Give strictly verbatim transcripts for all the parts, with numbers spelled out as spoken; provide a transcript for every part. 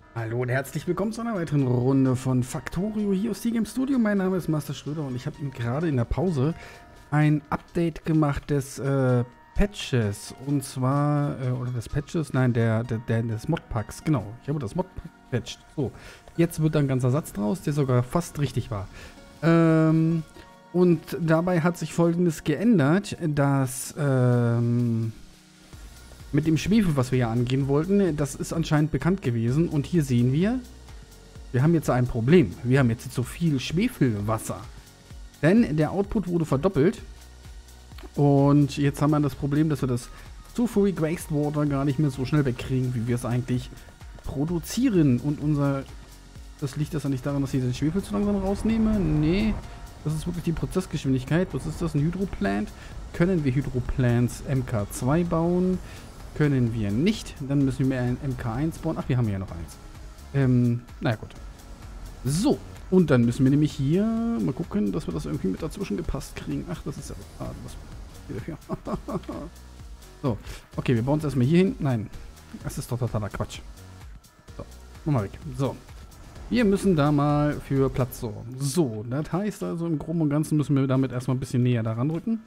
Hallo und herzlich willkommen zu einer weiteren Runde von Factorio hier aus T-Game Studio. Mein Name ist Master Schröder und ich habe ihm gerade in der Pause ein Update gemacht des äh, Patches. Und zwar, äh, oder des Patches, nein, der, der, der des Modpacks, genau. Ich habe das Modpack gepatcht. So, jetzt wird da ein ganzer Satz draus, der sogar fast richtig war. Ähm, und dabei hat sich Folgendes geändert, dass, ähm... mit dem Schwefel, was wir ja angehen wollten, das ist anscheinend bekannt gewesen. Und hier sehen wir, wir haben jetzt ein Problem. Wir haben jetzt zu viel Schwefelwasser. Denn der Output wurde verdoppelt. Und jetzt haben wir das Problem, dass wir das Sulfuric Wastewater gar nicht mehr so schnell wegkriegen, wie wir es eigentlich produzieren. Und unser... Das liegt das ja nicht daran, dass ich den Schwefel zu langsam rausnehme. Nee, das ist wirklich die Prozessgeschwindigkeit. Was ist das? Ein Hydroplant? Können wir Hydroplants M K zwei bauen? Können wir nicht. Dann müssen wir ein M K eins bauen. Ach, wir haben ja noch eins. Ähm, naja, gut. So. Und dann müssen wir nämlich hier mal gucken, dass wir das irgendwie mit dazwischen gepasst kriegen. Ach, das ist ja schade. Was so. Okay, wir bauen es erstmal hier hin. Nein. Das ist doch totaler Quatsch. So. Mach mal weg. So. Wir müssen da mal für Platz sorgen. So. Das heißt also, im Groben und Ganzen müssen wir damit erstmal ein bisschen näher daran rücken.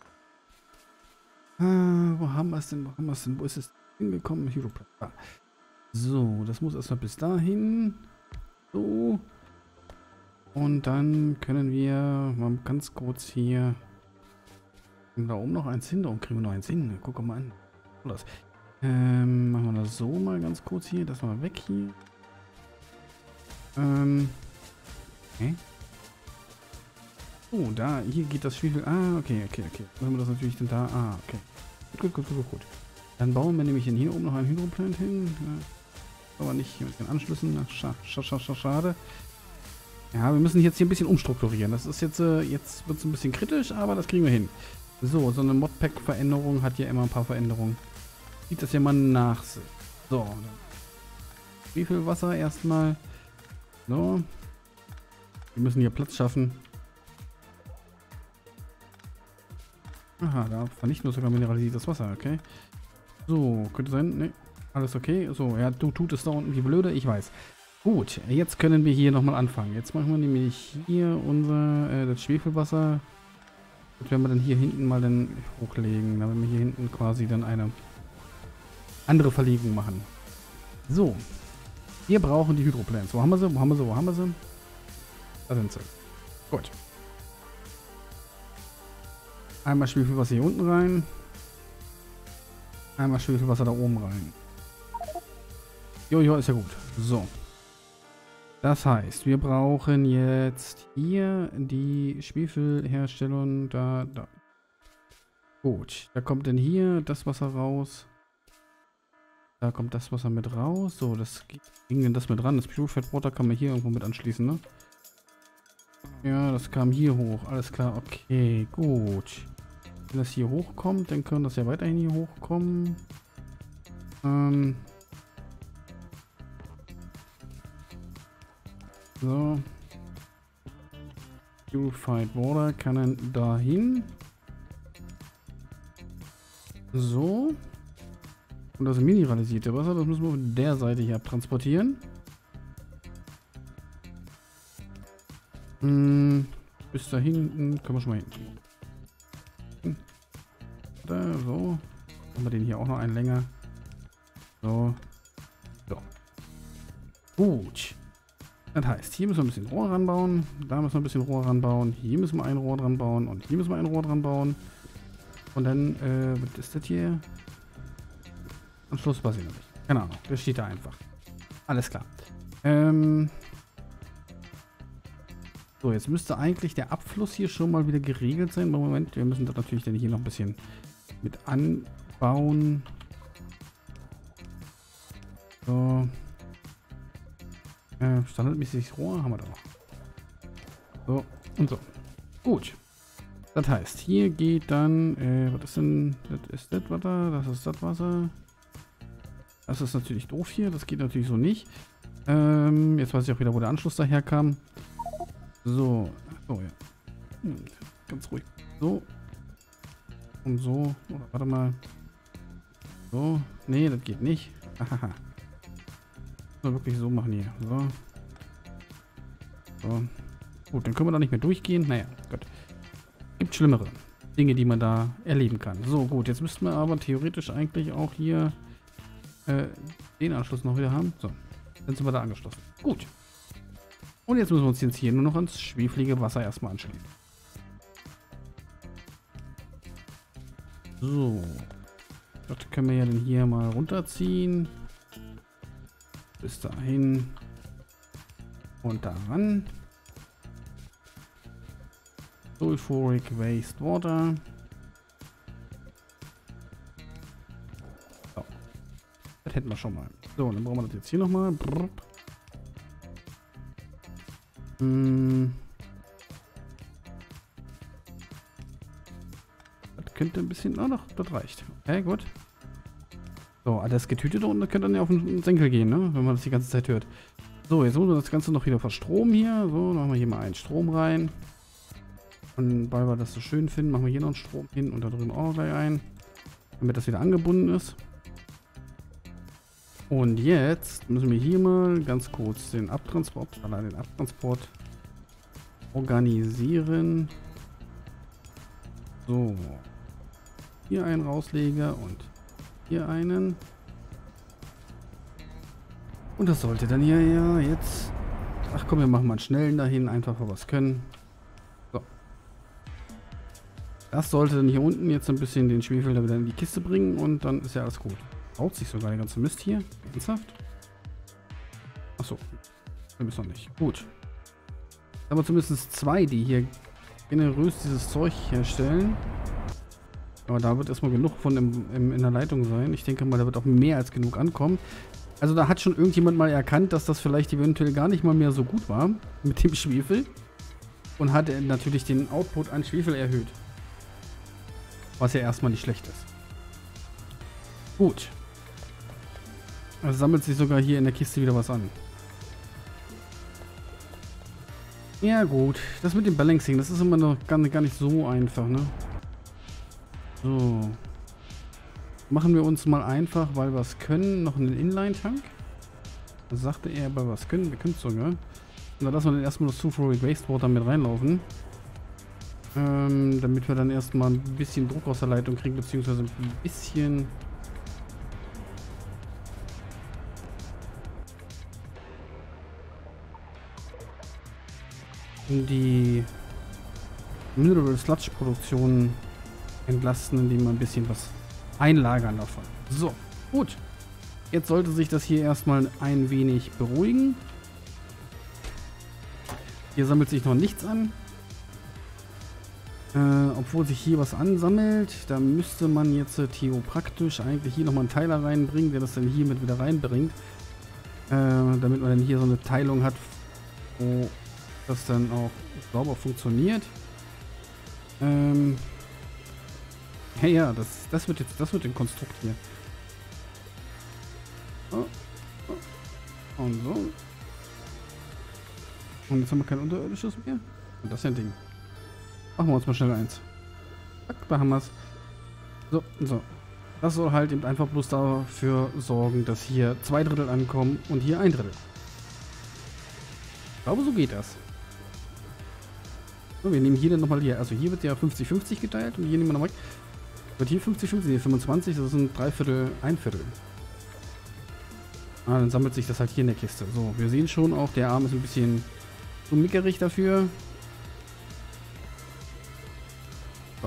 Ah, wo haben wir es denn? Wo haben wir es denn? Wo ist es hingekommen? Hydroplant. Ah. So, das muss erstmal bis dahin. So. Und dann können wir mal ganz kurz hier. Da oben noch eins hin. Da oben kriegen wir noch eins hin. Guck mal an. Das. Ähm, machen wir das so mal ganz kurz hier. Das mal weg hier. Ähm. Okay. Oh, da, hier geht das Schwefel. Ah, okay, okay, okay. Dann haben wir das natürlich dann da. Ah, okay. Gut, gut, gut, gut, gut. Dann bauen wir nämlich hier oben noch einen Hydroplant hin. Ja, aber nicht hier mit den Anschlüssen. Scha scha scha scha schade. Ja, wir müssen jetzt hier ein bisschen umstrukturieren. Das ist jetzt, äh, jetzt wird es ein bisschen kritisch, aber das kriegen wir hin. So, so eine Modpack-Veränderung hat ja immer ein paar Veränderungen. Sieht das ja mal nach sich. So, dann Schwefelwasser erstmal. So. Wir müssen hier Platz schaffen. Aha, da vernichten wir sogar mineralisiertes Wasser, okay. So, könnte sein, ne, alles okay. So, ja, du tut es da unten wie blöde, ich weiß. Gut, jetzt können wir hier nochmal anfangen. Jetzt machen wir nämlich hier unser, äh, das Schwefelwasser. Das werden wir dann hier hinten mal dann hochlegen. Da werden wir hier hinten quasi dann eine andere Verlegung machen. So, wir brauchen die Hydroplants. Wo haben wir sie, wo haben wir sie, wo haben wir sie? Da sind sie. Gut. Einmal Schwefelwasser hier unten rein. Einmal Schwefelwasser da oben rein. Jojo, ist ja gut. So. Das heißt, wir brauchen jetzt hier die Schwefelherstellung. Da, da. Gut. Da kommt dann hier das Wasser raus. Da kommt das Wasser mit raus. So, das ging denn das mit ran. Das Purified Water kann man hier irgendwo mit anschließen, ne? Ja, das kam hier hoch. Alles klar. Okay, gut. Wenn das hier hochkommt, dann können das ja weiterhin hier hochkommen. Ähm. So. Purified Water kann dann dahin. So. Und das mineralisierte Wasser, das müssen wir von der Seite hier abtransportieren. Hm, bis da hinten können wir schon mal hinten. Da, so. Machen wir den hier auch noch einen länger. So. So. Gut. Das heißt, hier müssen wir ein bisschen Rohr ranbauen. Da müssen wir ein bisschen Rohr ranbauen. Hier müssen wir ein Rohr dran bauen. Und hier müssen wir ein Rohr dran bauen. Und dann, äh, was ist das hier? Am Schluss weiß ich noch nicht. Keine Ahnung. Das steht da einfach. Alles klar. Ähm. So, jetzt müsste eigentlich der Abfluss hier schon mal wieder geregelt sein. Moment, wir müssen das natürlich dann hier noch ein bisschen mit anbauen. So. Äh, standardmäßig Rohr haben wir da noch. So, und so. Gut. Das heißt, hier geht dann, äh, was ist denn, das ist das Wasser, das ist das Wasser. Das ist natürlich doof hier, das geht natürlich so nicht. Ähm, jetzt weiß ich auch wieder, wo der Anschluss daher kam. So, oh ja. Hm, ganz ruhig. So. Und so. Oder warte mal. So. Nee, das geht nicht. Ahaha. So, wirklich so machen hier. So. So. Gut, dann können wir da nicht mehr durchgehen. Naja, gut. Gibt schlimmere Dinge, die man da erleben kann. So, gut. Jetzt müssten wir aber theoretisch eigentlich auch hier äh, den Anschluss noch wieder haben. So. Dann sind wir da angeschlossen. Gut. Und jetzt müssen wir uns jetzt hier nur noch ans schweflige Wasser erstmal anschließen. So. Das können wir ja dann hier mal runterziehen. Bis dahin. Und daran. Sulfuric Wastewater. So. Das hätten wir schon mal. So, dann brauchen wir das jetzt hier nochmal. Hm. Das könnte ein bisschen... Oh, doch, das reicht. Okay, gut. So, das Getütete unten könnte dann ja auf den Senkel gehen, ne? Wenn man das die ganze Zeit hört. So, jetzt müssen wir das Ganze noch wieder verstromen hier. So, dann machen wir hier mal einen Strom rein. Und weil wir das so schön finden, machen wir hier noch einen Strom hin und da drüben auch gleich ein. Damit das wieder angebunden ist. Und jetzt müssen wir hier mal ganz kurz den Abtransport, allein den Abtransport organisieren. So. Hier einen Rausleger und hier einen. Und das sollte dann hier ja jetzt... Ach komm, wir machen mal einen schnellen dahin, einfach weil wir es können. So. Das sollte dann hier unten jetzt ein bisschen den Schwefel da wieder in die Kiste bringen und dann ist ja alles gut. Baut sich sogar der ganze Mist hier. Ernsthaft? Achso. Wir müssen noch nicht. Gut. Aber zumindest zwei, die hier generös dieses Zeug herstellen. Aber da wird erstmal genug von im, im, in der Leitung sein. Ich denke mal, da wird auch mehr als genug ankommen. Also da hat schon irgendjemand mal erkannt, dass das vielleicht eventuell gar nicht mal mehr so gut war mit dem Schwefel. Und hat natürlich den Output an Schwefel erhöht. Was ja erstmal nicht schlecht ist. Gut. Also sammelt sich sogar hier in der Kiste wieder was an. Ja gut, das mit dem Balancing, das ist immer noch gar, gar nicht so einfach, ne? So. Machen wir uns mal einfach, weil wir es können, noch einen Inline-Tank. Das sagte er, weil wir es können, wir können es sogar. Und dann lassen wir dann erstmal das Sulfuric Wastewater mit reinlaufen. Ähm, damit wir dann erstmal ein bisschen Druck aus der Leitung kriegen, beziehungsweise ein bisschen... die Mineral Sludge Produktion entlasten, indem wir ein bisschen was einlagern davon. So, gut. Jetzt sollte sich das hier erstmal ein wenig beruhigen. Hier sammelt sich noch nichts an. Äh, obwohl sich hier was ansammelt, da müsste man jetzt äh, theopraktisch eigentlich hier nochmal einen Teiler reinbringen, der das dann hier mit wieder reinbringt. Äh, damit man dann hier so eine Teilung hat, wo das dann auch sauber funktioniert. Ähm ja, ja, das, das wird jetzt, das wird ein Konstrukt hier. Oh, oh. Und so. Und jetzt haben wir kein unterirdisches mehr. Und das ist ja ein Ding. Machen wir uns mal schnell eins. Zack, da haben wir es. So, so. Das soll halt eben einfach bloß dafür sorgen, dass hier zwei Drittel ankommen und hier ein Drittel. Ich glaube, so geht das. So, wir nehmen hier dann nochmal hier. Also hier wird ja fünfzig fünfzig geteilt und hier nehmen wir nochmal. Wird hier fünfzig fünfzig, hier fünfundzwanzig, das sind drei Viertel, ein Viertel. Ah, dann sammelt sich das halt hier in der Kiste. So, wir sehen schon auch, der Arm ist ein bisschen zu mickerig dafür. So.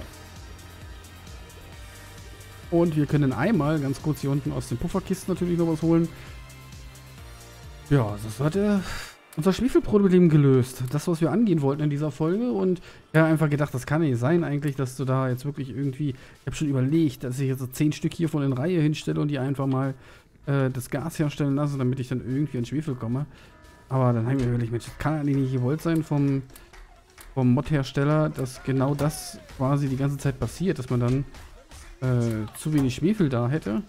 Und wir können einmal ganz kurz hier unten aus den Pufferkisten natürlich noch was holen. Ja, das hat der... unser Schwefelproblem gelöst. Das, was wir angehen wollten in dieser Folge. Und ja, einfach gedacht, das kann nicht sein eigentlich, dass du da jetzt wirklich irgendwie... Ich habe schon überlegt, dass ich jetzt so zehn Stück hier von in Reihe hinstelle und die einfach mal äh, das Gas herstellen lasse, damit ich dann irgendwie an Schwefel komme. Aber dann habe ich mir überlegt, Mensch, das kann eigentlich nicht gewollt sein vom, vom Mod-Hersteller, dass genau das quasi die ganze Zeit passiert, dass man dann äh, zu wenig Schwefel da hätte.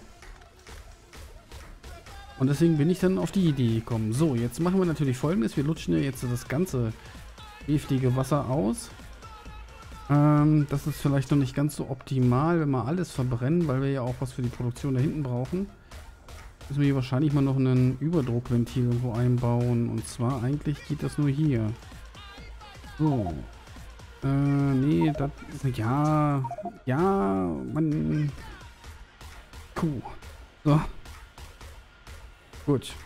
Und deswegen bin ich dann auf die Idee gekommen. So, jetzt machen wir natürlich Folgendes. Wir lutschen ja jetzt das ganze schweflige Wasser aus. Ähm, das ist vielleicht noch nicht ganz so optimal, wenn wir alles verbrennen, weil wir ja auch was für die Produktion da hinten brauchen. Müssen wir hier wahrscheinlich mal noch ein Überdruckventil irgendwo einbauen. Und zwar eigentlich geht das nur hier. So. Äh, nee, das ist... Ja, ja, man... Kuh. So. Gut.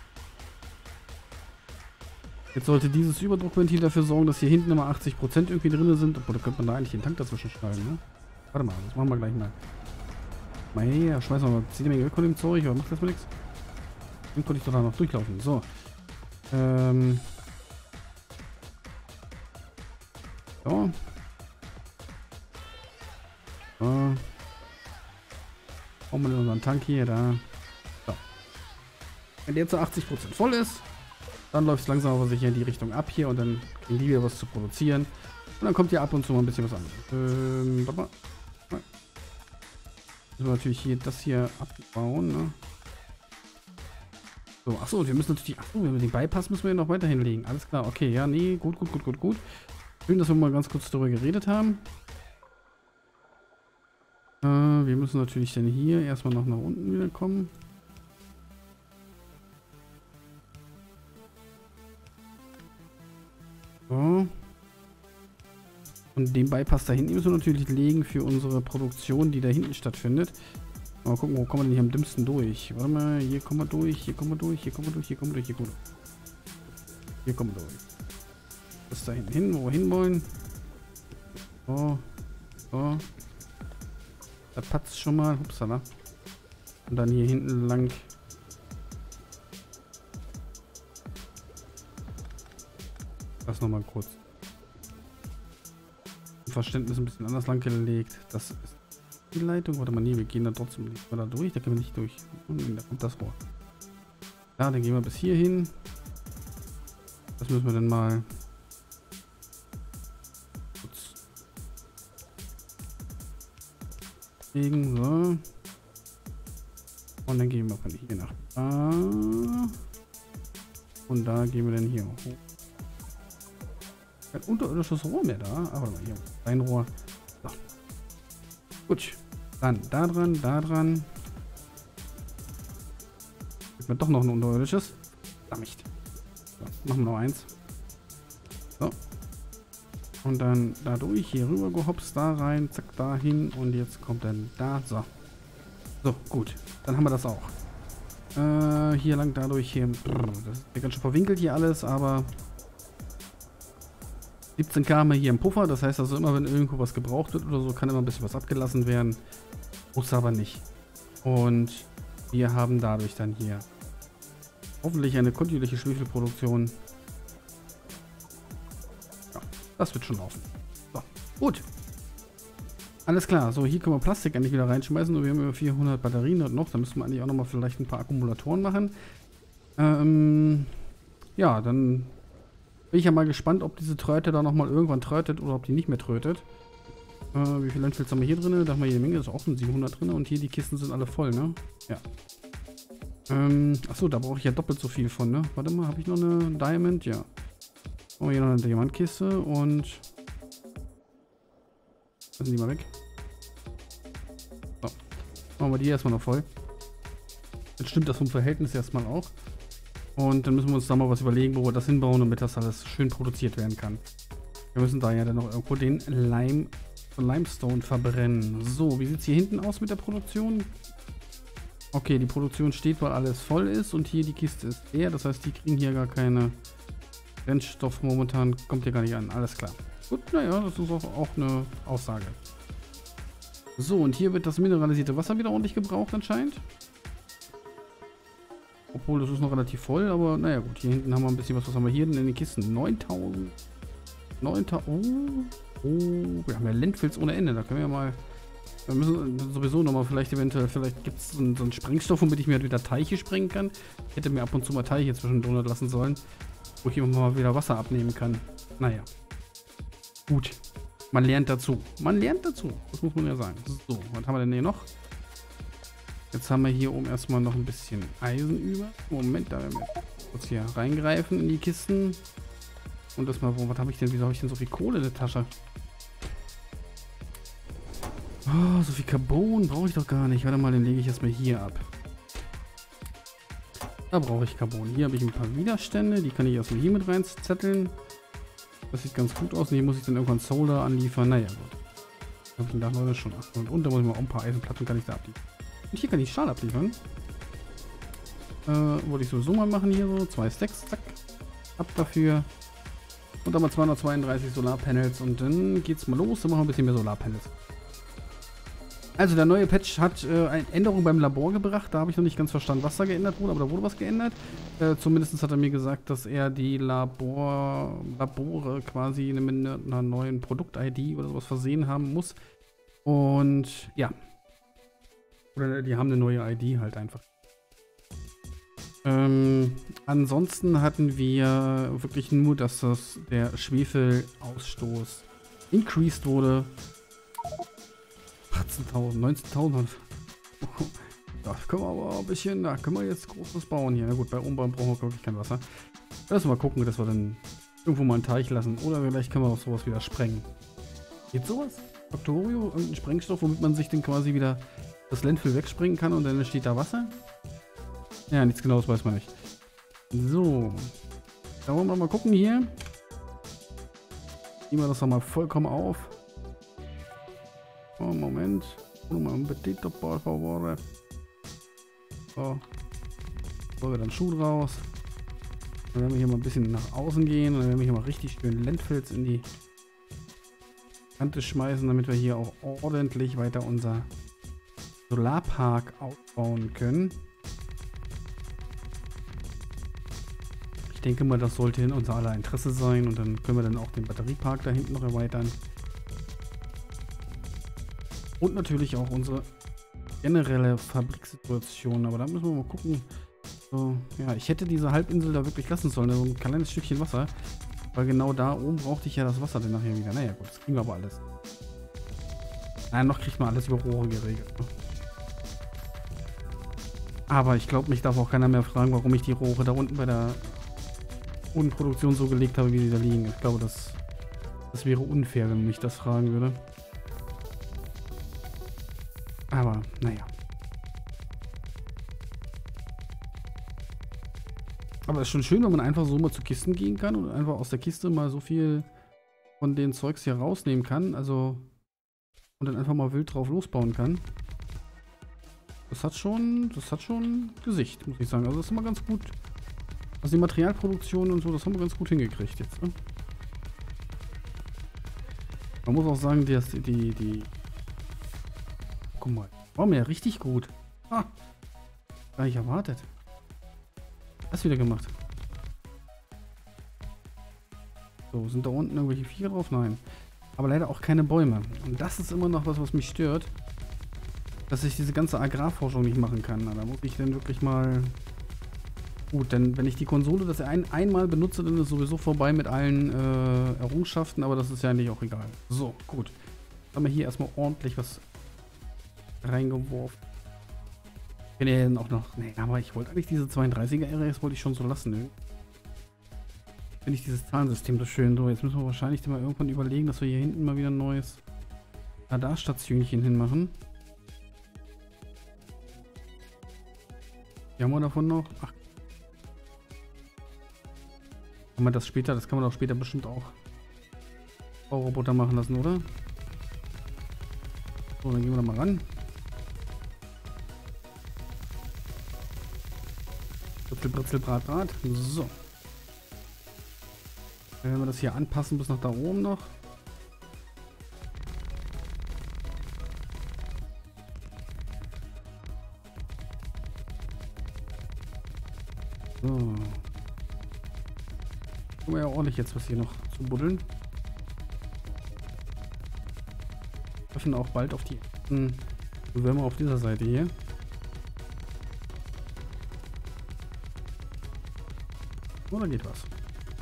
Jetzt sollte dieses Überdruckventil dafür sorgen, dass hier hinten immer achtzig Prozent irgendwie drin sind. Obwohl, da könnte man da eigentlich den Tank dazwischen schneiden, ne? Warte mal, das machen wir gleich mal. Mal her, schmeißen wir mal zehn Menge weg von dem Zeug, aber macht das mal nichts. Dann konnte ich doch da noch durchlaufen. So. Ähm. So. So. Brauchen wir unseren Tank hier, da. So. Wenn der zu achtzig Prozent voll ist, dann läuft es langsam aber sicher in die Richtung ab hier und dann kriegen die wieder was zu produzieren. Und dann kommt hier ab und zu mal ein bisschen was an. Ähm, warte mal. Müssen wir natürlich hier das hier abbauen, ne? So, achso, wir müssen natürlich, achso, den Bypass müssen wir noch weiterhin legen. Alles klar, okay, ja, nee, gut, gut, gut, gut, gut. Schön, dass wir mal ganz kurz darüber geredet haben. Äh, wir müssen natürlich dann hier erstmal noch nach unten wieder kommen. So. Und den Bypass da hinten müssen wir natürlich legen für unsere Produktion, die da hinten stattfindet. Mal gucken, wo kommen wir denn hier am dümmsten durch? Warte mal, hier kommen wir durch, hier kommen wir durch, hier kommen wir durch, hier kommen wir durch, hier kommen wir durch. Hier kommen wir durch. Das da hinten hin, wo wir hinwollen. So. So. Da patzt schon mal. Upsala. Und dann hier hinten lang. Das nochmal kurz. Verständnis ein bisschen anders lang gelegt. Das ist die Leitung. Warte mal, nee, wir gehen da trotzdem nicht da durch. Da können wir nicht durch. Da kommt das Rohr. Ja, dann gehen wir bis hier hin. Das müssen wir dann mal kurz legen. So. Und dann gehen wir von hier nach da. Und da gehen wir dann hier hoch. Kein unterirdisches Rohr mehr da. Aber mal hier ein Rohr. So. Gut. Dann da dran, da dran. Gibt mir doch noch ein unterirdisches. Verdammt. So, machen wir noch eins. So. Und dann da durch, hier rüber gehopst, da rein, zack, da hin. Und jetzt kommt dann da. So. So, gut. Dann haben wir das auch. Äh, hier lang dadurch hier. Brr, das ist ja ganz schön verwinkelt hier alles, aber siebzehn Kilometer haben wir hier im Puffer, das heißt also immer, wenn irgendwo was gebraucht wird oder so, kann immer ein bisschen was abgelassen werden. Muss aber nicht. Und wir haben dadurch dann hier hoffentlich eine kontinuierliche Schwefelproduktion. Ja, das wird schon laufen. So, gut. Alles klar, so hier können wir Plastik endlich wieder reinschmeißen und wir haben über vierhundert Batterien und noch, da müssen wir eigentlich auch nochmal vielleicht ein paar Akkumulatoren machen. Ähm, ja, dann bin ich ja mal gespannt, ob diese Tröte da nochmal irgendwann trötet oder ob die nicht mehr trötet. Äh, wie viel Landfills haben wir hier drin? Da haben wir jede Menge, ist auch ein siebenhundert drin und hier die Kisten sind alle voll, ne? Ja. Ähm, achso, da brauche ich ja doppelt so viel von, ne? Warte mal, habe ich noch eine Diamond? Ja. Oh, hier noch eine Diamantkiste und lassen die mal weg. So. Machen wir die erstmal noch voll. Jetzt stimmt das vom Verhältnis erstmal auch. Und dann müssen wir uns da mal was überlegen, wo wir das hinbauen, damit das alles schön produziert werden kann. Wir müssen da ja dann noch irgendwo den Lime, Limestone verbrennen. So, wie sieht es hier hinten aus mit der Produktion? Okay, die Produktion steht, weil alles voll ist und hier die Kiste ist leer. Das heißt, die kriegen hier gar keine Brennstoff momentan. Kommt hier gar nicht an. Alles klar. Gut, naja, das ist auch, auch eine Aussage. So, und hier wird das mineralisierte Wasser wieder ordentlich gebraucht anscheinend. Obwohl, das ist noch relativ voll, aber naja gut, hier hinten haben wir ein bisschen was. Was haben wir hier denn in den Kisten? neuntausend. neuntausend. Oh, oh, wir haben ja Landfills ohne Ende. Da können wir ja mal. Wir müssen sowieso nochmal vielleicht eventuell, vielleicht gibt es so, so einen Sprengstoff, womit ich mir halt wieder Teiche sprengen kann. Ich hätte mir ab und zu mal Teiche zwischendurch lassen sollen, wo ich immer mal wieder Wasser abnehmen kann. Naja. Gut. Man lernt dazu. Man lernt dazu. Das muss man ja sagen. So, was haben wir denn hier noch? Jetzt haben wir hier oben erstmal noch ein bisschen Eisen über. Moment, da werden wir kurz hier reingreifen in die Kisten. Und das mal, wo, was habe ich denn, wieso habe ich denn so viel Kohle in der Tasche? Oh, so viel Carbon brauche ich doch gar nicht. Warte mal, den lege ich erstmal hier ab. Da brauche ich Carbon. Hier habe ich ein paar Widerstände. Die kann ich erstmal hier mit reinzetteln. Das sieht ganz gut aus. Und hier muss ich dann irgendwann Solar anliefern. Naja, gut. Ich dachte, das schon achthundert. Und da muss ich mal auch ein paar Eisenplatten kann ich da abliefern. Und hier kann ich Stahl abliefern. Äh, wollte ich sowieso mal machen hier so. Zwei Stacks, zack. Ab dafür. Und dann mal zweihundertzweiunddreißig Solarpanels. Und dann geht's mal los. Dann machen wir ein bisschen mehr Solarpanels. Also der neue Patch hat äh, eine Änderung beim Labor gebracht. Da habe ich noch nicht ganz verstanden, was da geändert wurde, aber da wurde was geändert. Äh, zumindest hat er mir gesagt, dass er die Labor Labore quasi mit einer neuen Produkt-I D oder sowas versehen haben muss. Und ja. Oder die haben eine neue I D halt einfach. Ähm, ansonsten hatten wir wirklich nur, dass das der Schwefelausstoß increased wurde. achtzehntausend, neunzehntausend. Da können wir aber ein bisschen, da können wir jetzt großes bauen hier. Na gut, bei Umbau brauchen wir wirklich kein Wasser. Lass mal gucken, dass wir dann irgendwo mal einen Teich lassen. Oder vielleicht können wir auch sowas wieder sprengen. Geht sowas? Factorio? Irgendein Sprengstoff, womit man sich dann quasi wieder das Landfill wegspringen kann und dann entsteht da Wasser? Ja, nichts genaues weiß man nicht. So. Da wollen wir mal gucken hier. Nehmen wir das doch mal vollkommen auf. Oh, Moment. Un petito, por favor. So. So, wir dann Schuh draus. Dann werden wir hier mal ein bisschen nach außen gehen. Und dann werden wir hier mal richtig schön Landfills in die Kante schmeißen, damit wir hier auch ordentlich weiter unser Solarpark ausbauen können. Ich denke mal, das sollte in unser aller Interesse sein. Und dann können wir dann auch den Batteriepark da hinten noch erweitern. Und natürlich auch unsere generelle Fabriksituation. Aber da müssen wir mal gucken. So, ja, ich hätte diese Halbinsel da wirklich lassen sollen. So ein kleines Stückchen Wasser. Weil genau da oben brauchte ich ja das Wasser dann nachher wieder. Naja gut, das kriegen wir aber alles. Nein, noch kriegt man alles über Rohre geregelt. Ne? Aber ich glaube, mich darf auch keiner mehr fragen, warum ich die Rohre da unten bei der Bodenproduktion so gelegt habe, wie sie da liegen. Ich glaube, das, das wäre unfair, wenn mich das fragen würde. Aber, naja. Aber es ist schon schön, wenn man einfach so mal zu Kisten gehen kann und einfach aus der Kiste mal so viel von den Zeugs hier rausnehmen kann. Also, und dann einfach mal wild drauf losbauen kann. Das hat schon, das hat schon Gesicht, muss ich sagen. Also das ist immer ganz gut. Also die Materialproduktion und so, das haben wir ganz gut hingekriegt jetzt. Ne? Man muss auch sagen, dass die, die, die guck mal, war mir ja richtig gut. Ah, gar nicht erwartet. Das wieder gemacht. So, sind da unten irgendwelche Viecher drauf? Nein. Aber leider auch keine Bäume. Und das ist immer noch was, was mich stört. Dass ich diese ganze Agrarforschung nicht machen kann. Na, da muss ich dann wirklich mal... Gut, denn wenn ich die Konsole das ein, einmal benutze, dann ist es sowieso vorbei mit allen äh, Errungenschaften. Aber das ist ja eigentlich auch egal. So, gut. Jetzt haben wir hier erstmal ordentlich was reingeworfen. Ich kann ja dann auch noch... Nee, aber ich wollte eigentlich diese zweiunddreißiger R S wollte ich schon so lassen. Ne? Finde ich dieses Zahlensystem so schön. So, jetzt müssen wir wahrscheinlich mal irgendwann überlegen, dass wir hier hinten mal wieder ein neues Radarstationchen hinmachen. Wie haben wir davon noch? Ach. Kann man das später, das kann man auch später bestimmt auch Bauroboter machen lassen, oder? So, dann gehen wir da mal ran. Britzel, Britzel, Brat, Brat. So. Dann werden wir das hier anpassen bis nach da oben noch. So. Können wir ja ordentlich jetzt was hier noch zu buddeln. Wir treffen auch bald auf die ersten Würmer auf dieser Seite hier. Oh, da geht was.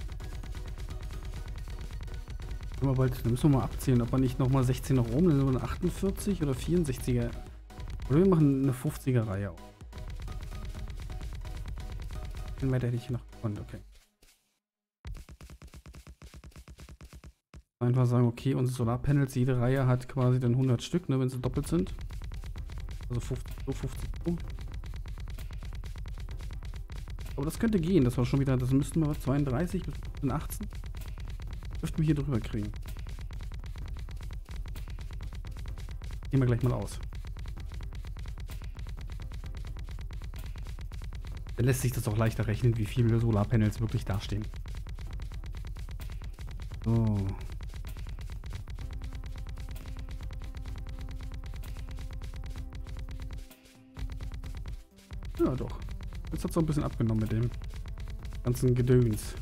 Wir bald, dann müssen wir mal abzählen, ob wir nicht nochmal sechzehn nach oben, dann sind wir eine achtundvierzig oder vierundsechziger. Oder wir machen eine fünfziger Reihe auf. Den Meter hätte ich noch gekonnt, okay. Einfach sagen, okay, unsere Solarpanels, jede Reihe hat quasi dann hundert Stück, ne, wenn sie doppelt sind. Also fünfzig, so fünfzig. So. Aber das könnte gehen. Das war schon wieder, das müssten wir zweiunddreißig bis achtzehn. Dürften wir hier drüber kriegen. Gehen wir gleich mal aus. Dann lässt sich das auch leichter rechnen, wie viele Solarpanels wirklich dastehen. So. Ja, doch. Jetzt hat es so ein bisschen abgenommen mit dem ganzen Gedöns.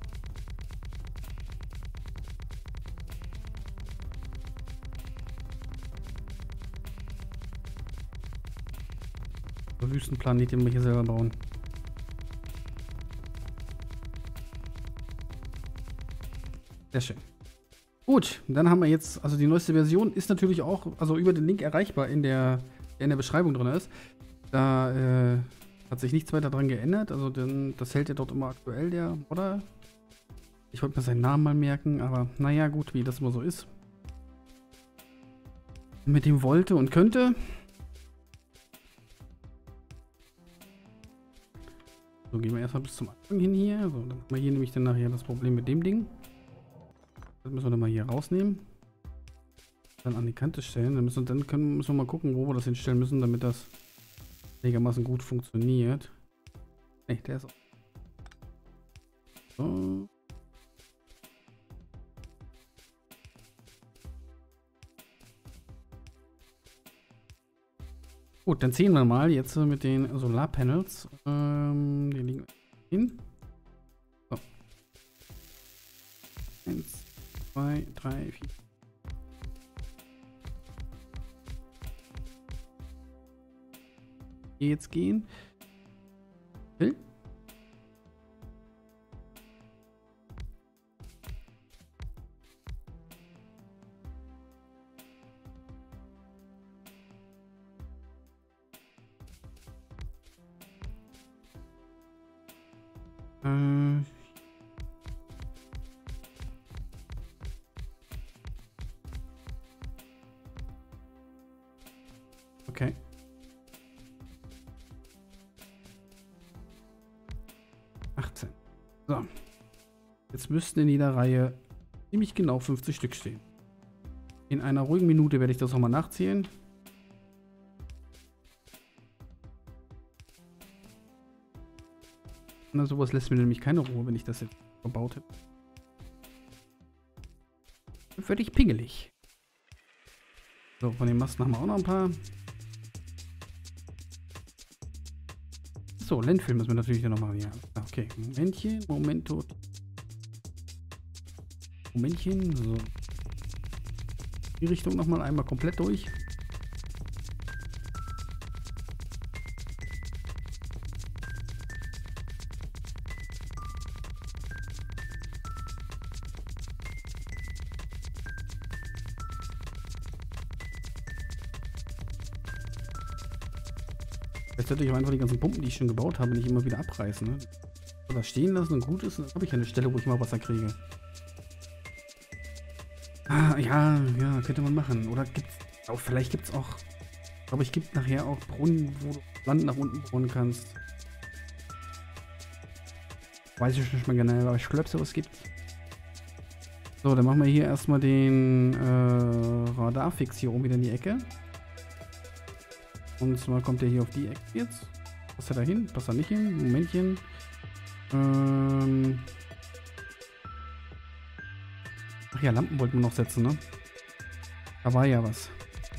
Der Wüstenplanet, den wir hier selber bauen. Sehr schön. Gut, dann haben wir jetzt, also die neueste Version ist natürlich auch, also über den Link erreichbar, in der, der in der Beschreibung drin ist. Da äh, hat sich nichts weiter dran geändert, also denn, das hält ja dort immer aktuell, der Modder. Ich wollte mir seinen Namen mal merken, aber naja, gut, wie das immer so ist. Mit dem wollte und könnte. So, gehen wir erstmal bis zum Anfang hin hier. So, dann haben wir hier nämlich dann nachher das Problem mit dem Ding. Das müssen wir dann mal hier rausnehmen. Dann an die Kante stellen. Dann müssen, dann können, müssen wir mal gucken, wo wir das hinstellen müssen, damit das einigermaßen gut funktioniert. Ne, der ist auch. So. Gut, dann ziehen wir mal jetzt mit den Solarpanels. Ähm, die liegen hin. So. Eins, zwei, drei, vier. Hier jetzt gehen. Will. Äh. Okay. achtzehn. So. Jetzt müssten in jeder Reihe ziemlich genau fünfzig Stück stehen. In einer ruhigen Minute werde ich das nochmal nachzählen. Na, sowas lässt mir nämlich keine Ruhe, wenn ich das jetzt verbaut hätte. Völlig pingelig. So, von den Masten haben wir auch noch ein paar. So, Landfill müssen wir natürlich noch machen. Ja, okay. Momentchen, Momento. Momentchen, so. Die Richtung nochmal einmal komplett durch. Vielleicht sollte ich aber einfach die ganzen Pumpen, die ich schon gebaut habe, nicht immer wieder abreißen. Ne? Oder stehen lassen und gut ist, dann habe ich eine Stelle, wo ich mal Wasser kriege. Ah, ja, ja, könnte man machen. Oder gibt's, auch, vielleicht gibt es auch, glaube ich, gibt nachher auch Brunnen, wo du Land nach unten bohren kannst. Weiß ich nicht mehr genau, aber ich glaube, sowas gibt. So, dann machen wir hier erstmal den äh, Radarfix hier oben wieder in die Ecke. Und zwar kommt der hier auf die Ecke jetzt. Passt er da hin? Passt er nicht hin? Momentchen. Ähm Ach ja, Lampen wollten wir noch setzen, ne? Da war ja was.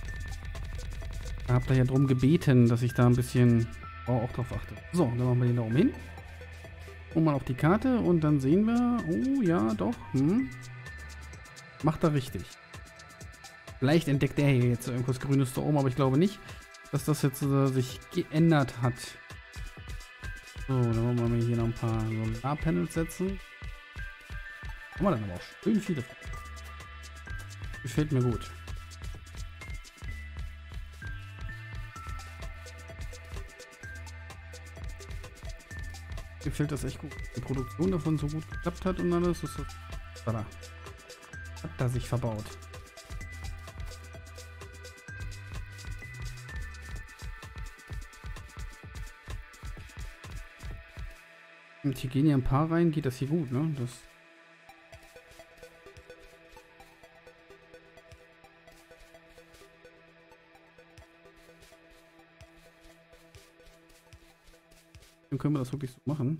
Da habt ihr ja drum gebeten, dass ich da ein bisschen oh, auch drauf achte. So, dann machen wir den da oben hin. Und mal auf die Karte und dann sehen wir. Oh ja, doch. Hm. Macht er richtig. Vielleicht entdeckt er hier jetzt irgendwas Grünes da oben, aber ich glaube nicht, dass das jetzt äh, sich geändert hat. So, dann wollen wir hier noch ein paar Solarpanels setzen. Haben wir dann aber auch schön viele. Gefällt mir gut. Gefällt das echt gut. Die Produktion davon so gut geklappt hat und alles. Das ist das da. Hat da sich verbaut. Und hier gehen ja ein paar rein, geht das hier gut, ne? Das Dann können wir das wirklich so machen.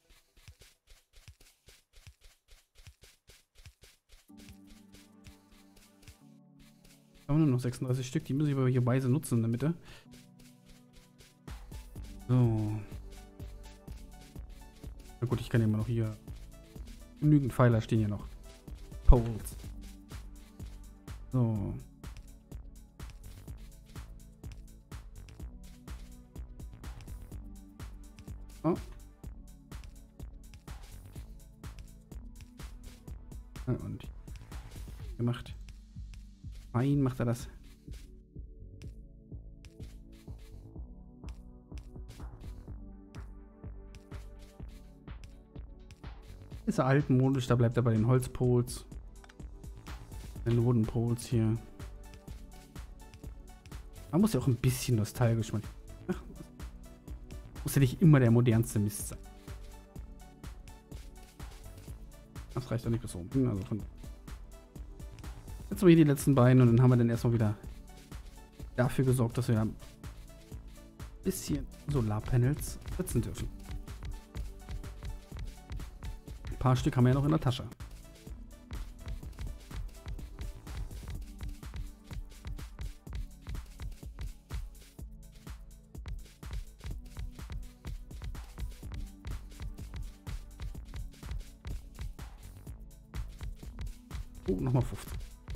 Haben wir nur noch sechsunddreißig Stück, die muss ich aber hier weise nutzen in der Mitte. So. Na gut, ich kann ja immer noch hier. Genügend Pfeiler stehen hier noch. Poles. So. Oh. Und gemacht. Fein macht er das. Ist er altmodisch, da bleibt er bei den Holzpoles. Den Wooden Poles hier. Man muss ja auch ein bisschen nostalgisch machen. Ach, muss ja nicht immer der modernste Mist sein. Das reicht doch nicht bis oben. Also von jetzt haben wir hier die letzten beiden und dann haben wir dann erstmal wieder dafür gesorgt, dass wir ein bisschen Solarpanels setzen dürfen. Ein paar Stück haben wir ja noch in der Tasche. Oh, nochmal fünfzehn.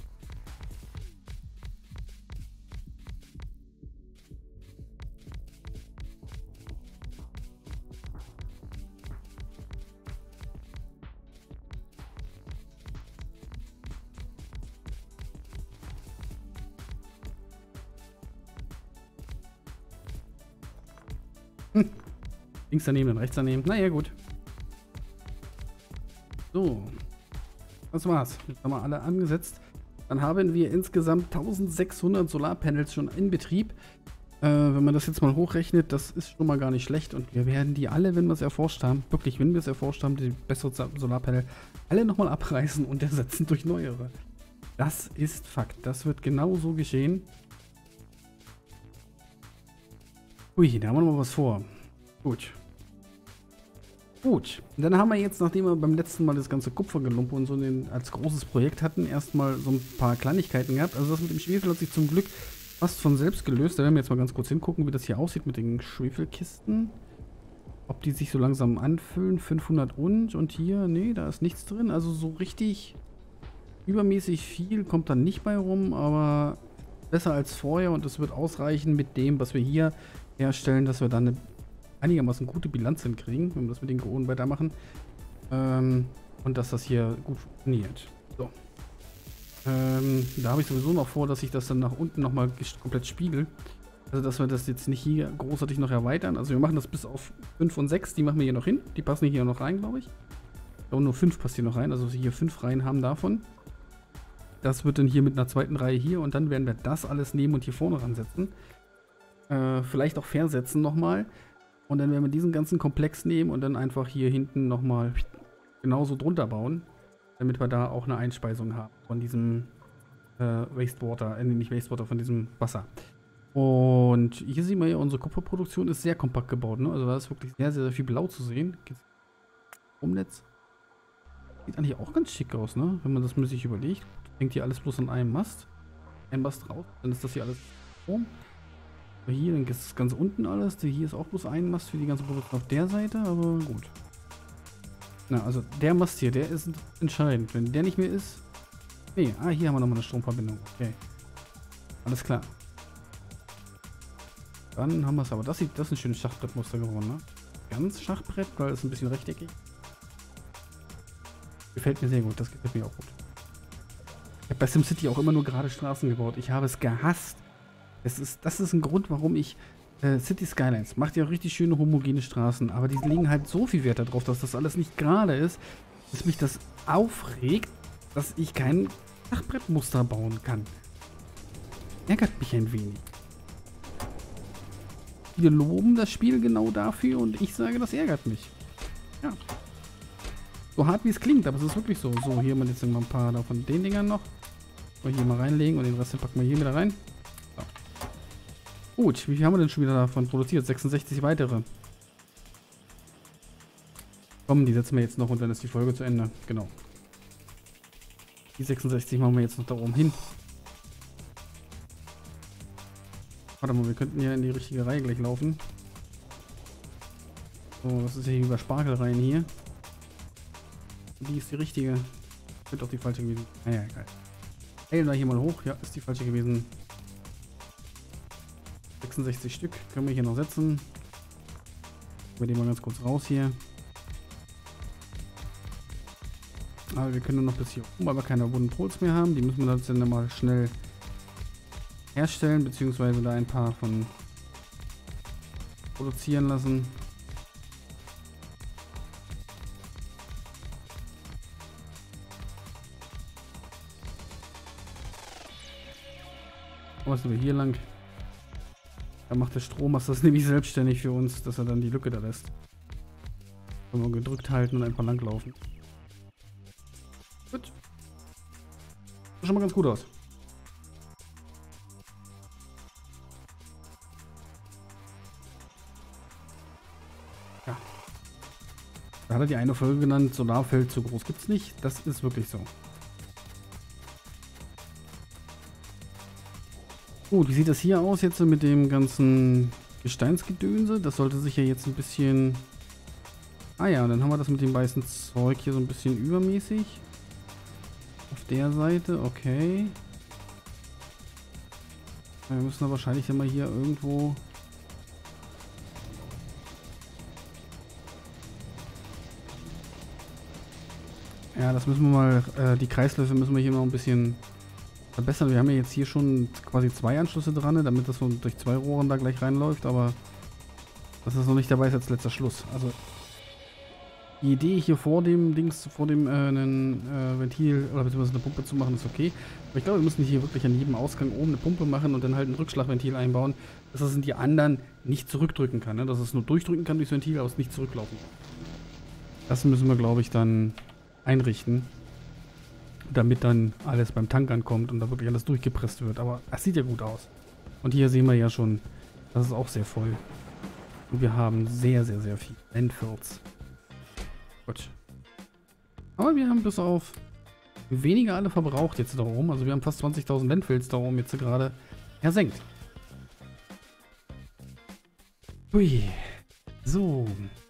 Hm. Links daneben, dann rechts daneben. Naja, gut. So. Das war's. Jetzt haben wir alle angesetzt. Dann haben wir insgesamt eintausendsechshundert Solarpanels schon in Betrieb. Äh, wenn man das jetzt mal hochrechnet, das ist schon mal gar nicht schlecht. Und wir werden die alle, wenn wir es erforscht haben, wirklich, wenn wir es erforscht haben, die besseren Solarpanel, alle nochmal abreißen und ersetzen durch neuere. Das ist Fakt. Das wird genau so geschehen. Ui, da haben wir noch mal was vor. Gut. Gut. Und dann haben wir jetzt, nachdem wir beim letzten Mal das ganze Kupfergelumpe und so den, als großes Projekt hatten, erstmal so ein paar Kleinigkeiten gehabt. Also das mit dem Schwefel hat sich zum Glück fast von selbst gelöst. Da werden wir jetzt mal ganz kurz hingucken, wie das hier aussieht mit den Schwefelkisten. Ob die sich so langsam anfüllen. fünfhundert und. Und hier, nee, da ist nichts drin. Also so richtig übermäßig viel kommt dann nicht bei rum, aber besser als vorher. Und es wird ausreichen mit dem, was wir hier herstellen, dass wir dann eine einigermaßen gute Bilanz hinkriegen, wenn wir das mit den Kronen weitermachen. Ähm, und dass das hier gut funktioniert. So. Ähm, da habe ich sowieso noch vor, dass ich das dann nach unten nochmal komplett spiegel. Also dass wir das jetzt nicht hier großartig noch erweitern. Also wir machen das bis auf fünf und sechs, die machen wir hier noch hin. Die passen hier noch rein, glaube ich. Aber nur fünf passt hier noch rein, also hier fünf Reihen haben davon. Das wird dann hier mit einer zweiten Reihe hier und dann werden wir das alles nehmen und hier vorne ransetzen. Äh, vielleicht auch versetzen nochmal. Und dann werden wir diesen ganzen Komplex nehmen und dann einfach hier hinten nochmal genauso drunter bauen, damit wir da auch eine Einspeisung haben von diesem äh, Wastewater, äh, nicht Wastewater, von diesem Wasser. Und hier sehen wir ja, unsere Kupferproduktion ist sehr kompakt gebaut, ne? Also da ist wirklich sehr, sehr, sehr viel Blau zu sehen. Umnetz. Sieht eigentlich auch ganz schick aus, ne? Wenn man das sich überlegt. Hängt hier alles bloß an einem Mast. Ein Mast raus, dann ist das hier alles rum. Hier, dann ist es ganz unten alles. Hier ist auch bloß ein Mast für die ganze Produktion auf der Seite, aber gut. Na, also der Mast hier, der ist entscheidend. Wenn der nicht mehr ist... Nee, ah, hier haben wir nochmal eine Stromverbindung. Okay. Alles klar. Dann haben wir es aber. Das sieht, das ist ein schönes Schachbrettmuster geworden, ne? Ganz Schachbrett, weil es ein bisschen rechteckig. Gefällt mir sehr gut, das gefällt mir auch gut. Ich habe bei SimCity auch immer nur gerade Straßen gebaut. Ich habe es gehasst. Es ist, das ist ein Grund, warum ich äh, City Skylines macht ja richtig schöne homogene Straßen, aber die legen halt so viel Wert darauf, dass das alles nicht gerade ist, dass mich das aufregt, dass ich kein Schachbrettmuster bauen kann. Ärgert mich ein wenig. Viele loben das Spiel genau dafür und ich sage, das ärgert mich. Ja. So hart wie es klingt, aber es ist wirklich so. So, hier mal jetzt mal ein paar von den Dingern noch. Mal hier mal reinlegen und den Rest packen wir hier wieder rein. So. Gut, wie viel haben wir denn schon wieder davon produziert? sechsundsechzig weitere. Komm, die setzen wir jetzt noch und dann ist die Folge zu Ende. Genau. Die sechsundsechzig machen wir jetzt noch da oben hin. Warte mal, wir könnten ja in die richtige Reihe gleich laufen. So, das ist ja hier über Spargelreihen hier. Die ist die richtige. Wird auch die falsche gewesen. Naja, egal. Heilen wir hier mal hoch. Ja, ist die falsche gewesen. sechsundsechzig Stück können wir hier noch setzen. Wir nehmen mal ganz kurz raus hier. Aber wir können nur noch bis hier oben, weil wir keine Wooden Poles mehr haben. Die müssen wir dann mal schnell herstellen, beziehungsweise da ein paar von produzieren lassen. Was wir hier lang? Da macht der Strommast das nämlich selbstständig für uns, dass er dann die Lücke da lässt. Wenn wir gedrückt halten und einfach lang laufen. Gut. Sieht schon mal ganz gut aus. Ja. Da hat er die eine Folge genannt, Solarfeld so groß gibt's nicht. Das ist wirklich so. Gut, wie sieht das hier aus jetzt mit dem ganzen Gesteinsgedönse? Das sollte sich ja jetzt ein bisschen... Ah ja, dann haben wir das mit dem weißen Zeug hier so ein bisschen übermäßig. Auf der Seite, okay. Wir müssen aber wahrscheinlich immer hier irgendwo... Ja, das müssen wir mal... Äh, die Kreisläufe müssen wir hier noch ein bisschen... verbessern. Wir haben ja jetzt hier schon quasi zwei Anschlüsse dran, damit das so durch zwei Rohren da gleich reinläuft, aber das ist noch nicht dabei, ist jetzt letzter Schluss. Also die Idee hier vor dem Dings, vor dem äh, einen, äh, Ventil oder beziehungsweise eine Pumpe zu machen, ist okay. Aber ich glaube, wir müssen hier wirklich an jedem Ausgang oben eine Pumpe machen und dann halt ein Rückschlagventil einbauen, dass das in die anderen nicht zurückdrücken kann. Ne? Dass es nur durchdrücken kann durchs Ventil, aber es nicht zurücklaufen kann. Das müssen wir, glaube ich, dann einrichten, damit dann alles beim Tank ankommt und da wirklich alles durchgepresst wird. Aber es sieht ja gut aus. Und hier sehen wir ja schon, das ist auch sehr voll. Und wir haben sehr, sehr, sehr viel Landfills. Gut. Aber wir haben bis auf weniger alle verbraucht jetzt da oben. Also wir haben fast zwanzigtausend Landfills da oben jetzt gerade ersenkt. Hui. So.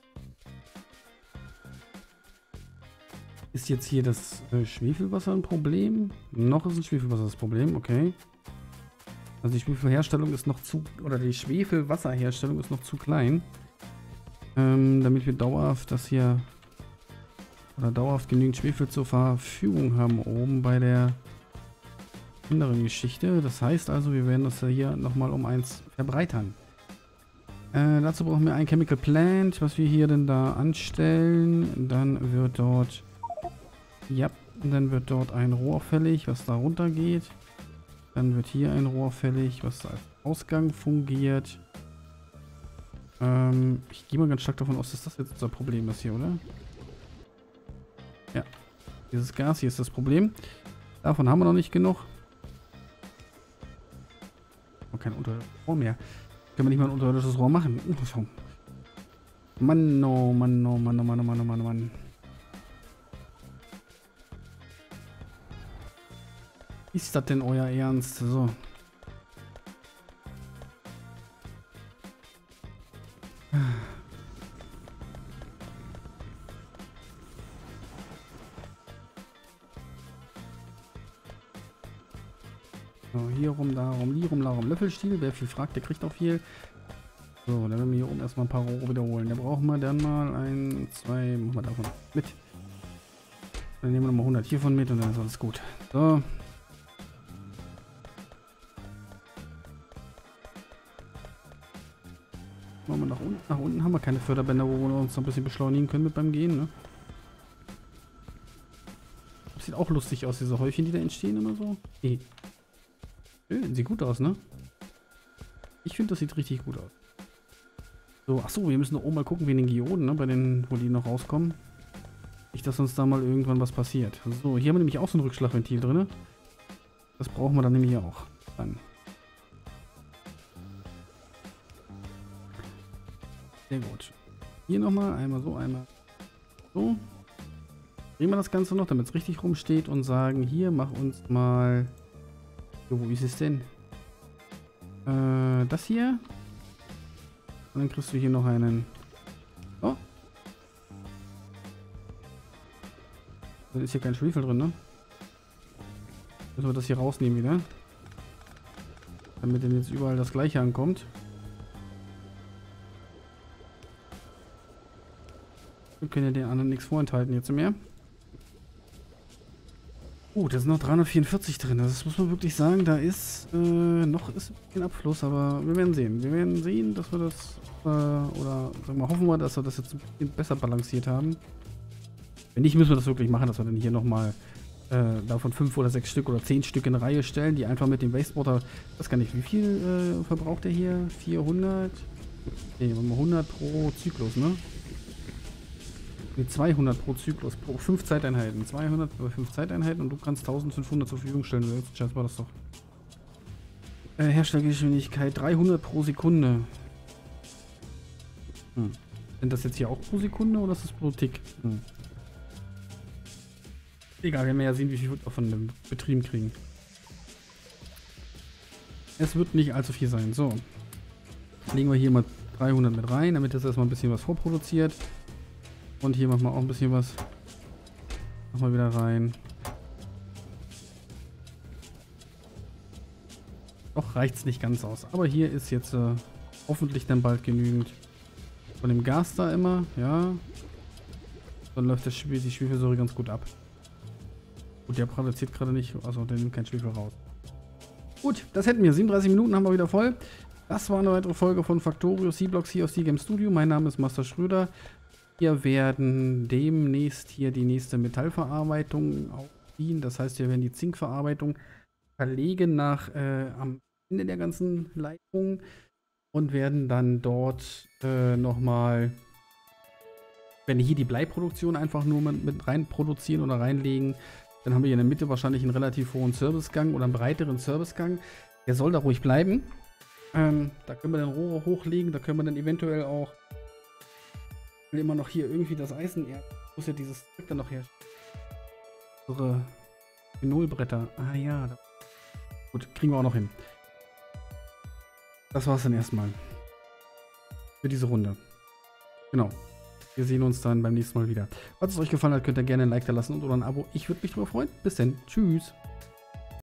Ist jetzt hier das äh, Schwefelwasser ein Problem? Noch ist ein Schwefelwasser das Problem, okay. Also die Schwefelherstellung ist noch zu, oder die Schwefelwasserherstellung ist noch zu klein. Ähm, damit wir dauerhaft das hier, oder dauerhaft genügend Schwefel zur Verfügung haben oben bei der anderen Geschichte. Das heißt also, wir werden das hier nochmal um eins verbreitern. Äh, dazu brauchen wir ein Chemical Plant, was wir hier denn da anstellen. Dann wird dort... Ja, dann wird dort ein Rohr fällig, was da runter geht. Dann wird hier ein Rohr fällig, was als Ausgang fungiert. Ähm, ich gehe mal ganz stark davon aus, dass das jetzt unser Problem ist hier, oder? Ja, dieses Gas hier ist das Problem. Davon haben wir noch nicht genug. Oh, kein unterirdisches Rohr mehr. Können wir nicht mal ein unterirdisches Rohr machen? Mann, oh Mann, oh Mann, oh Mann, oh Mann, oh Mann, oh Mann. Ist das denn euer Ernst? So. So, hier rum, da rum, hier rum, da rum. Löffelstiel. Wer viel fragt, der kriegt auch viel. So, dann werden wir hier oben erstmal ein paar Rohre wiederholen. Da brauchen wir dann mal ein, zwei, machen wir davon mit. Dann nehmen wir nochmal hundert hiervon mit und dann ist alles gut. So. Machen wir nach unten. Nach unten haben wir keine Förderbänder, wo wir uns noch ein bisschen beschleunigen können mit beim Gehen, ne? Das sieht auch lustig aus, diese Häufchen, die da entstehen immer so. Hey. Schön, sieht gut aus, ne? Ich finde, das sieht richtig gut aus. So, achso, wir müssen doch oben mal gucken wegen den Geoden, ne? Bei den, wo die noch rauskommen. Nicht, dass uns da mal irgendwann was passiert. So, hier haben wir nämlich auch so ein Rückschlagventil drin. Das brauchen wir dann nämlich auch. Dann. Sehr gut. Hier nochmal, einmal so, einmal so. Drehen wir das Ganze noch, damit es richtig rumsteht und sagen, hier, mach uns mal... Jo, wo ist es denn? Äh, das hier. Und dann kriegst du hier noch einen... Oh. Dann ist hier kein Schwefel drin, ne? Müssen wir das hier rausnehmen wieder. Damit denn jetzt überall das gleiche ankommt. Wir können ja den anderen nichts vorenthalten jetzt mehr. Oh, da sind noch dreihundertvierundvierzig drin. Das muss man wirklich sagen, da ist äh, noch ist ein bisschen Abfluss, aber wir werden sehen. Wir werden sehen, dass wir das äh, oder sagen wir, hoffen wir, dass wir das jetzt ein bisschen besser balanciert haben. Wenn nicht, müssen wir das wirklich machen, dass wir dann hier nochmal äh, davon fünf oder sechs Stück oder zehn Stück in Reihe stellen, die einfach mit dem Wastewater, ich weiß gar nicht, wie viel äh, verbraucht der hier? vierhundert? Ne, hundert pro Zyklus, ne? Ne, zweihundert pro Zyklus, pro fünf Zeiteinheiten. zweihundert pro fünf Zeiteinheiten und du kannst eintausendfünfhundert zur Verfügung stellen. Scheiß war das doch. Äh, Herstellgeschwindigkeit dreihundert pro Sekunde. Hm. Sind das jetzt hier auch pro Sekunde oder ist das pro Tick? Hm. Egal, wir werden ja sehen, wie viel wir von dem Betrieb kriegen. Es wird nicht allzu viel sein. So. Legen wir hier mal dreihundert mit rein, damit das erstmal ein bisschen was vorproduziert. Und hier machen wir auch ein bisschen was. Machen wir wieder rein. Doch reicht es nicht ganz aus. Aber hier ist jetzt äh, hoffentlich dann bald genügend von dem Gas da immer. Ja. Dann läuft das Spiel, die Schwefelsäure ganz gut ab. Gut, der produziert gerade nicht. Also der nimmt kein Schwefel raus. Gut, das hätten wir. siebenunddreißig Minuten haben wir wieder voll. Das war eine weitere Folge von Factorio C-Blocks hier aus C-Game Studio. Mein Name ist Master Schröder. Wir werden demnächst hier die nächste Metallverarbeitung aufziehen. Das heißt, wir werden die Zinkverarbeitung verlegen nach äh, am Ende der ganzen Leitung und werden dann dort äh, nochmal, wenn hier die Bleiproduktion einfach nur mit, mit rein produzieren oder reinlegen, dann haben wir hier in der Mitte wahrscheinlich einen relativ hohen Servicegang oder einen breiteren Servicegang. Der soll da ruhig bleiben. Ähm, da können wir dann Rohre hochlegen, da können wir dann eventuell auch immer noch hier irgendwie das Eisen. Ja, muss ja dieses Zeug dann noch her. Unsere Phenolbretter. Ah ja. Da. Gut, kriegen wir auch noch hin. Das war's dann erstmal. Für diese Runde. Genau. Wir sehen uns dann beim nächsten Mal wieder. Falls es euch gefallen hat, könnt ihr gerne ein Like da lassen und oder ein Abo. Ich würde mich drüber freuen. Bis dann. Tschüss.